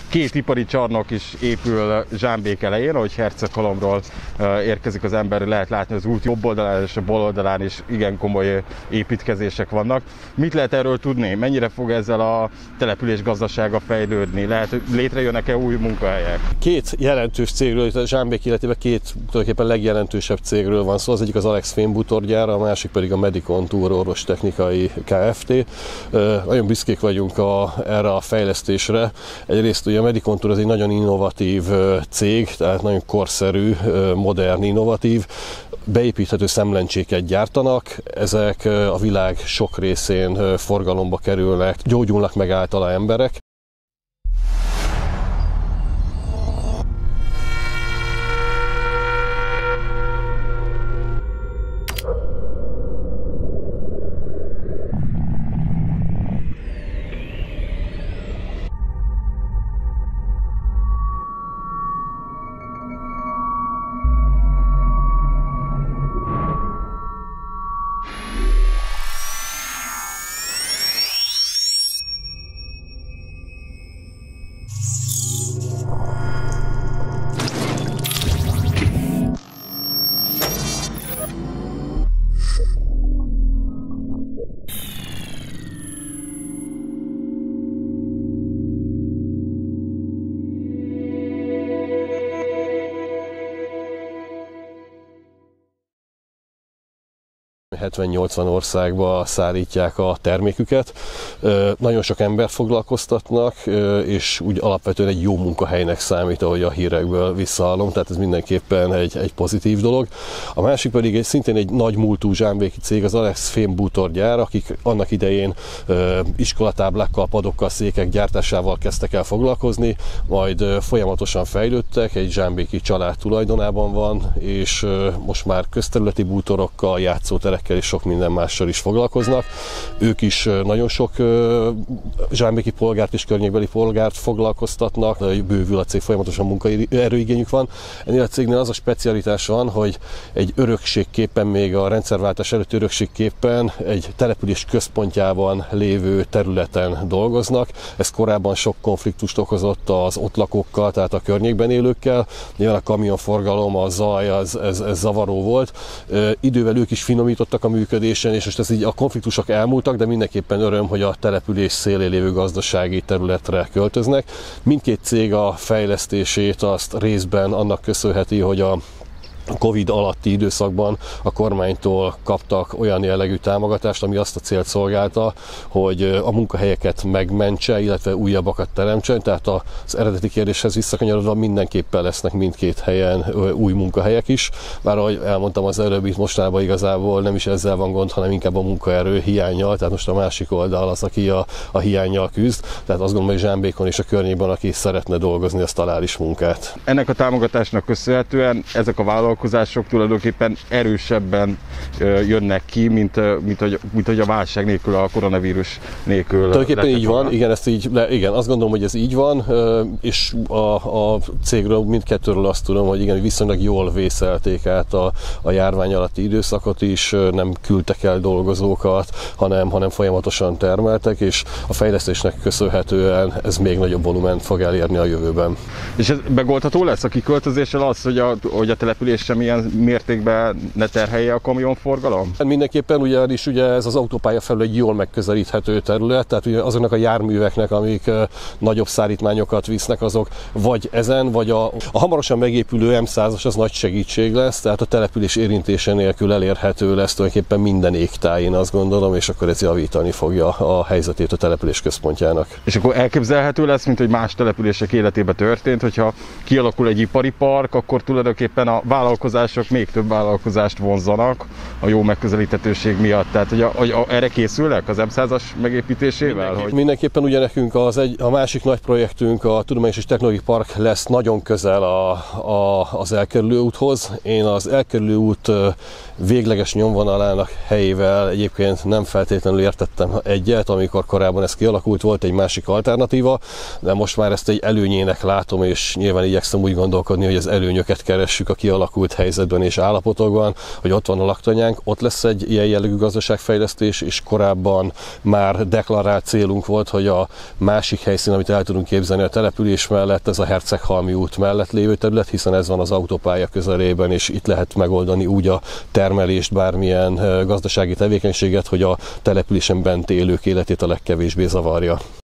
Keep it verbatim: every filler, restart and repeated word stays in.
két ipari csarnok is épül Zsámbék elején, ahogy Herceghalomról érkezik az ember, lehet látni az út jobb oldalán és a bal oldalán is igen komoly építkezések vannak. Mit lehet erről tudni? Mennyire fog ezzel a település gazdasága fejlődni? Lehet, létrejönnek-e új munkahelyek? Két jelentős cégről, Zsámbék illetve két tulajdonképpen legjelentősebb cégről van szó. Az egyik az Alex fémbútorgyár, a másik pedig a Medicontour orvostechnikai Kft. Nagyon büszkék vagyunk a, erre a fejlesztésre. Egyrészt ugye a Medicontour az egy nagyon innovatív cég, tehát nagyon korszerű, modern, innovatív, beépíthető szemlencséket gyártanak, ezek a világ sok részén forgalomba kerülnek, gyógyulnak meg általa emberek. hetven-nyolcvan országba szállítják a terméküket. Nagyon sok embert foglalkoztatnak, és úgy alapvetően egy jó munkahelynek számít, ahogy a hírekből visszahallom, tehát ez mindenképpen egy, egy pozitív dolog. A másik pedig egy, szintén egy nagy múltú zsámbéki cég, az Alex fémbútorgyár, akik annak idején iskolatáblákkal, padokkal, székek gyártásával kezdtek el foglalkozni, majd folyamatosan fejlődtek, egy zsámbéki család tulajdonában van, és most már közterületi bútorokkal, játszóterekkel és sok minden mással is foglalkoznak. Ők is nagyon sok zsámbéki polgárt és környékbeli polgárt foglalkoztatnak, bővül a cég, folyamatosan munkaerőigényük van. Ennél a cégnél az a specialitás van, hogy egy örökségképpen, még a rendszerváltás előtti örökségképpen egy település központjában lévő területen dolgoznak. Ez korábban sok konfliktust okozott az ott lakókkal, tehát a környékben élőkkel. Nyilván a kamionforgalom, a zaj, az, ez, ez zavaró volt. Idővel ők is finomítottak a működésen, és most ez így a konfliktusok elmúltak, de mindenképpen öröm, hogy a település szélén lévő gazdasági területre költöznek. Mindkét cég a fejlesztését azt részben annak köszönheti, hogy a Covid alatti időszakban a kormánytól kaptak olyan jellegű támogatást, ami azt a célt szolgálta, hogy a munkahelyeket megmentse, illetve újabbakat teremtsen. Tehát az eredeti kérdéshez visszakanyarodva mindenképpen lesznek mindkét helyen új munkahelyek is. Bár ahogy elmondtam az előbb, itt mostanában igazából nem is ezzel van gond, hanem inkább a munkaerő hiánnyal. Tehát most a másik oldal az, aki a, a hiánnyal küzd. Tehát azt gondolom, hogy Zsámbékon és a környékben, aki szeretne dolgozni, az talál is munkát. Ennek a támogatásnak köszönhetően ezek a vállalkozások tulajdonképpen erősebben jönnek ki, mint, mint, hogy, mint hogy a válság nélkül, a koronavírus nélkül. Tulajdonképpen így van, van. Igen, ezt így, igen, azt gondolom, hogy ez így van, és a, a cégről, mindkettőről azt tudom, hogy igen, viszonylag jól vészelték át a, a járvány alatti időszakot is, nem küldtek el dolgozókat, hanem, hanem folyamatosan termeltek, és a fejlesztésnek köszönhetően ez még nagyobb volument fog elérni a jövőben. És ez megoldható lesz a kiköltözéssel az, hogy a, hogy a település semmilyen mértékben ne terhelje a kamionforgalom? Mindenképpen ugyanis ugye ez az autópálya felül egy jól megközelíthető terület, tehát ugye azoknak a járműveknek, amik uh, nagyobb szállítmányokat visznek, azok vagy ezen, vagy a, a hamarosan megépülő M százas az nagy segítség lesz, tehát a település érintése nélkül elérhető lesz tulajdonképpen minden égtájén, azt gondolom, és akkor ez javítani fogja a helyzetét a település központjának. És akkor elképzelhető lesz, mint hogy más települések életében történt, hogyha kialakul egy ipari park, akkor tulajdonképpen a vállalkozások még több vállalkozást vonzanak a jó megközelíthetőség miatt. Tehát, hogy, a, hogy a, erre készülnek az M százas megépítésével? Mindenképp, hogy... Mindenképpen ugye nekünk az egy, a másik nagy projektünk, a Tudományos és Technológiai Park lesz nagyon közel a, a, az elkerülő úthoz. Én az elkerülő út végleges nyomvonalának helyével egyébként nem feltétlenül értettem egyet, amikor korábban ez kialakult, volt egy másik alternatíva, de most már ezt egy előnyének látom, és nyilván igyekszem úgy gondolkodni, hogy az előnyöket keressük a kialakult kialakult helyzetben és állapotokban, hogy ott van a laktanyánk, ott lesz egy ilyen jellegű gazdaságfejlesztés, és korábban már deklarált célunk volt, hogy a másik helyszín, amit el tudunk képzelni a település mellett, ez a Herceghalmi út mellett lévő terület, hiszen ez van az autópálya közelében, és itt lehet megoldani úgy a termelést, bármilyen gazdasági tevékenységet, hogy a településen bent élők életét a legkevésbé zavarja.